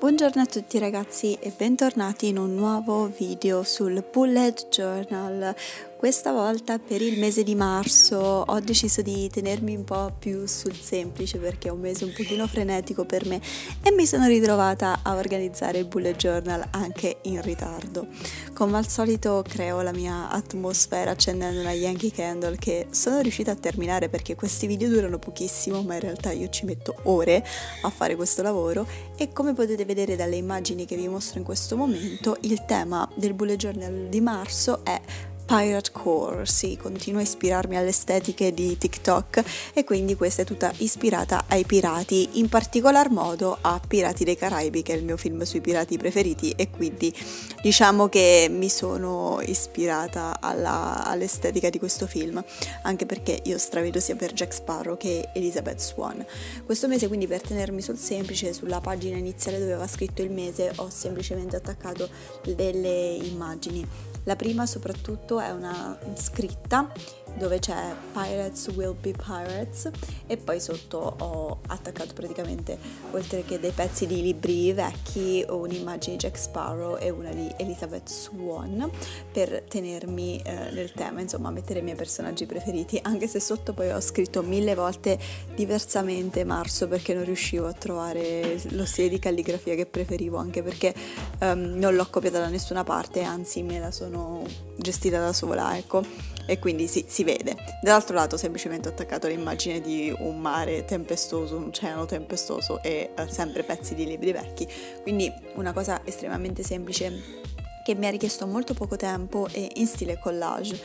Buongiorno a tutti ragazzi e bentornati in un nuovo video sul Bullet Journal. Questa volta per il mese di marzo ho deciso di tenermi un po' più sul semplice perché è un mese un pochino frenetico per me e mi sono ritrovata a organizzare il Bullet Journal anche in ritardo. Come al solito creo la mia atmosfera accendendo una Yankee Candle che sono riuscita a terminare perché questi video durano pochissimo, ma in realtà io ci metto ore a fare questo lavoro e come potete vedere dalle immagini che vi mostro in questo momento, il tema del Bullet Journal di marzo è Pirate Core. Sì, continuo a ispirarmi alle estetiche di TikTok e quindi questa è tutta ispirata ai pirati, in particolar modo a Pirati dei Caraibi, che è il mio film sui pirati preferiti, e quindi diciamo che mi sono ispirata all'estetica di questo film, anche perché io stravedo sia per Jack Sparrow che Elizabeth Swann. Questo mese quindi, per tenermi sul semplice, sulla pagina iniziale dove aveva scritto il mese ho semplicemente attaccato delle immagini. La prima soprattutto è una scritta dove c'è Pirates will be pirates e poi sotto ho attaccato praticamente, oltre che dei pezzi di libri vecchi, un'immagine di Jack Sparrow e una di Elizabeth Swann per tenermi nel tema, insomma mettere i miei personaggi preferiti, anche se sotto poi ho scritto 1000 volte diversamente marzo perché non riuscivo a trovare lo stile di calligrafia che preferivo, anche perché non l'ho copiata da nessuna parte, anzi me la sono gestita da sola, ecco. E quindi si vede. Dall'altro lato semplicemente ho attaccato l'immagine di un mare tempestoso, un oceano tempestoso e sempre pezzi di libri vecchi, quindi una cosa estremamente semplice che mi ha richiesto molto poco tempo e in stile collage.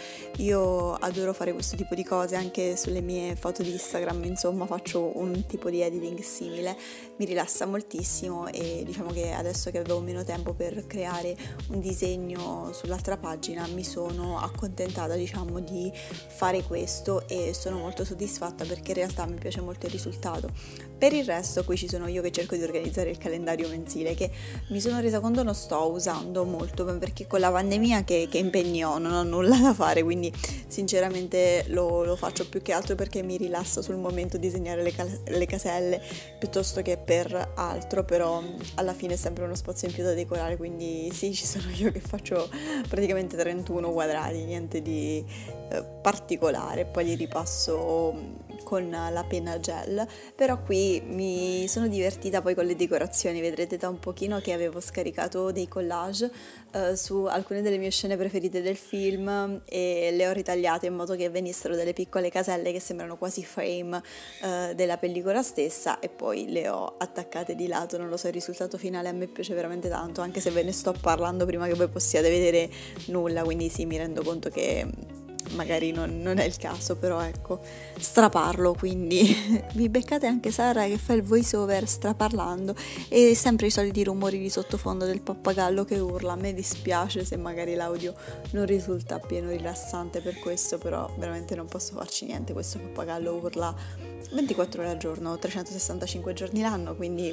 Io adoro fare questo tipo di cose anche sulle mie foto di Instagram, insomma faccio un tipo di editing simile, mi rilassa moltissimo e diciamo che adesso che avevo meno tempo per creare un disegno sull'altra pagina mi sono accontentata, diciamo, di fare questo e sono molto soddisfatta perché in realtà mi piace molto il risultato. Per il resto qui ci sono io che cerco di organizzare il calendario mensile, che mi sono resa conto non sto usando molto perché con la pandemia che impegni ho, non ho nulla da fare, quindi sinceramente lo faccio più che altro perché mi rilassa sul momento disegnare le caselle piuttosto che per altro, però alla fine è sempre uno spazio in più da decorare, quindi sì, ci sono io che faccio praticamente 31 quadrati, niente di particolare, poi li ripasso con la penna gel, però qui mi sono divertita poi con le decorazioni. Vedrete da un pochino che avevo scaricato dei collage su alcune delle mie scene preferite del film e le ho ritagliate in modo che venissero delle piccole caselle che sembrano quasi frame della pellicola stessa e poi le ho attaccate di lato. Non lo so, il risultato finale a me piace veramente tanto, anche se ve ne sto parlando prima che voi possiate vedere nulla, quindi sì, mi rendo conto che magari non è il caso, però ecco, straparlo, quindi vi beccate anche Sara che fa il voice over straparlando e sempre i soliti rumori di sottofondo del pappagallo che urla. A me dispiace se magari l'audio non risulta pieno rilassante per questo, però veramente non posso farci niente, questo pappagallo urla 24 ore al giorno, 365 giorni l'anno, quindi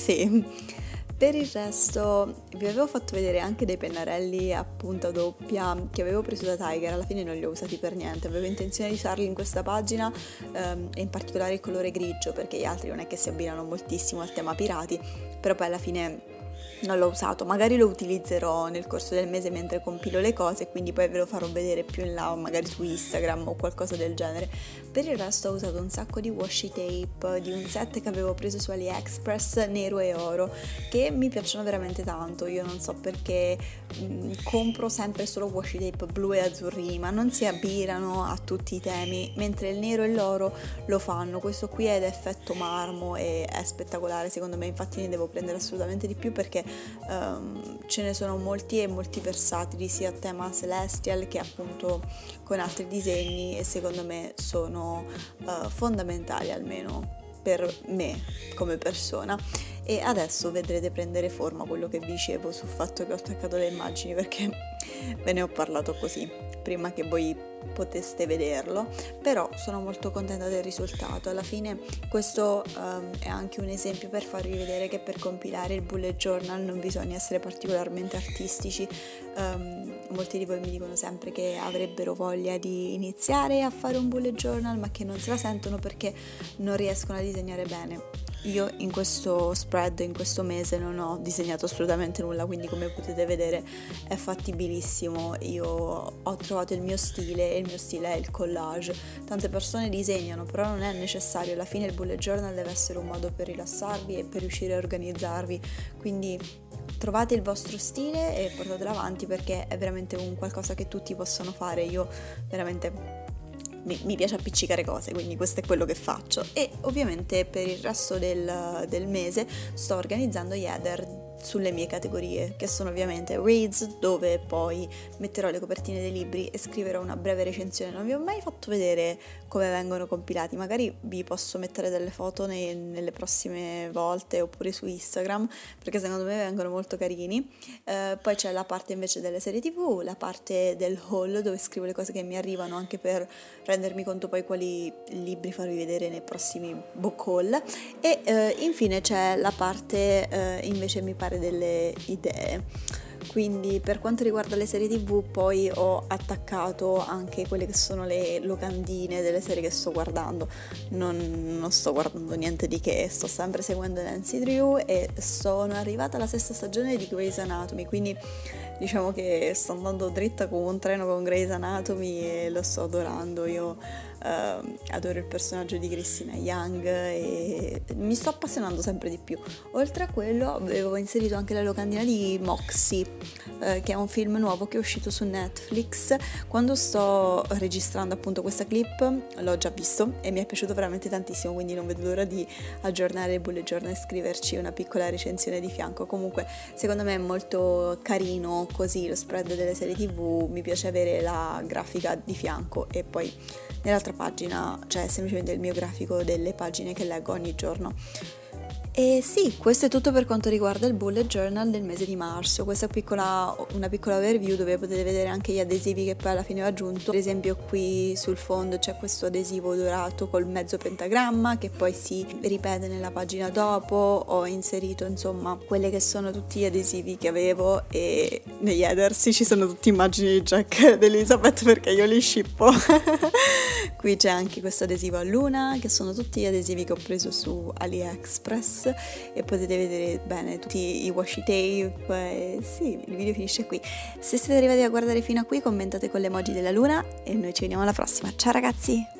sì. Per il resto vi avevo fatto vedere anche dei pennarelli a punta doppia che avevo preso da Tiger, alla fine non li ho usati per niente, avevo intenzione di usarli in questa pagina e in particolare il colore grigio perché gli altri non è che si abbinano moltissimo al tema pirati, però poi alla fine non l'ho usato, magari lo utilizzerò nel corso del mese mentre compilo le cose, quindi poi ve lo farò vedere più in là, magari su Instagram o qualcosa del genere. Per il resto ho usato un sacco di washi tape di un set che avevo preso su AliExpress, nero e oro, che mi piacciono veramente tanto. Io non so perché compro sempre solo washi tape blu e azzurri, ma non si abbinano a tutti i temi, mentre il nero e l'oro lo fanno. Questo qui è d'effetto marmo e è spettacolare secondo me, infatti ne devo prendere assolutamente di più perché ce ne sono molti e molti versatili sia a tema celestial che appunto con altri disegni e secondo me sono fondamentali, almeno per me come persona. E adesso vedrete prendere forma quello che vi dicevo sul fatto che ho attaccato le immagini, perché ve ne ho parlato così prima che voi poteste vederlo, però sono molto contenta del risultato. Alla fine questo è anche un esempio per farvi vedere che per compilare il bullet journal non bisogna essere particolarmente artistici. Molti di voi mi dicono sempre che avrebbero voglia di iniziare a fare un bullet journal ma che non se la sentono perché non riescono a disegnare bene. io in questo spread, in questo mese, non ho disegnato assolutamente nulla, quindi come potete vedere è fattibilissimo. Io ho trovato il mio stile e il mio stile è il collage. Tante persone disegnano, però non è necessario, alla fine il bullet journal deve essere un modo per rilassarvi e per riuscire a organizzarvi, quindi trovate il vostro stile e portatelo avanti, perché è veramente un qualcosa che tutti possono fare. Io veramente mi piace appiccicare cose, quindi questo è quello che faccio. E ovviamente per il resto del mese sto organizzando gli header sulle mie categorie, che sono ovviamente reads, dove poi metterò le copertine dei libri e scriverò una breve recensione. Non vi ho mai fatto vedere come vengono compilati, magari vi posso mettere delle foto nelle prossime volte, oppure su Instagram, perché secondo me vengono molto carini. Poi c'è la parte invece delle serie TV, la parte del haul, dove scrivo le cose che mi arrivano, anche per rendermi conto poi quali libri farvi vedere nei prossimi book haul. E infine c'è la parte invece mi pare delle idee. Quindi per quanto riguarda le serie TV poi ho attaccato anche quelle che sono le locandine delle serie che sto guardando. Non sto guardando niente di che, sto sempre seguendo Nancy Drew e sono arrivata alla 6ª stagione di Grey's Anatomy, quindi diciamo che sto andando dritta come un treno con Grey's Anatomy e lo sto adorando. Io adoro il personaggio di Christina Young e mi sto appassionando sempre di più. Oltre a quello avevo inserito anche la locandina di Moxie, che è un film nuovo che è uscito su Netflix. Quando sto registrando appunto questa clip l'ho già visto e mi è piaciuto veramente tantissimo, quindi non vedo l'ora di aggiornare il bullet journal e scriverci una piccola recensione di fianco. Comunque secondo me è molto carino così lo spread delle serie TV, mi piace avere la grafica di fianco e poi nell'altra pagina c'è semplicemente il mio grafico delle pagine che leggo ogni giorno. E sì, questo è tutto per quanto riguarda il bullet journal del mese di marzo. Questa è una piccola overview dove potete vedere anche gli adesivi che poi alla fine ho aggiunto. Ad esempio qui sul fondo c'è questo adesivo dorato col mezzo pentagramma che poi si ripete nella pagina dopo. Ho inserito insomma quelli che sono tutti gli adesivi che avevo e negli headers ci sono tutte immagini di Jack ed Elizabeth perché io li shippo. Qui c'è anche questo adesivo a luna, che sono tutti gli adesivi che ho preso su AliExpress, e potete vedere bene tutti i washi tape. Sì, il video finisce qui. Se siete arrivati a guardare fino a qui, commentate con l'emoji della luna e noi ci vediamo alla prossima. Ciao ragazzi!